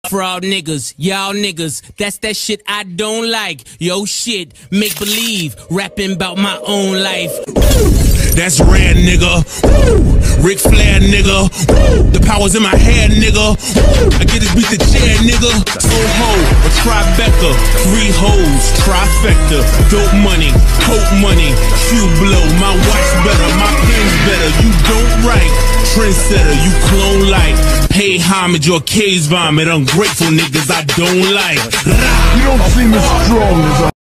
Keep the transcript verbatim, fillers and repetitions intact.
Fraud niggas, y'all niggas, that's that shit I don't like. Yo shit, make believe, rapping about my own life. That's rare, nigga. Ric Flair, nigga. The power's in my hair, nigga. I get this beat the chair, nigga. Soho, a trifecta, three hoes, trifecta. Dope money, coke money, shoe blow. My watch better, my pen's better. You don't write, trendsetter, you clone like. Pay homage or case vomit. Ungrateful niggas I don't like. You don't seem as strong as I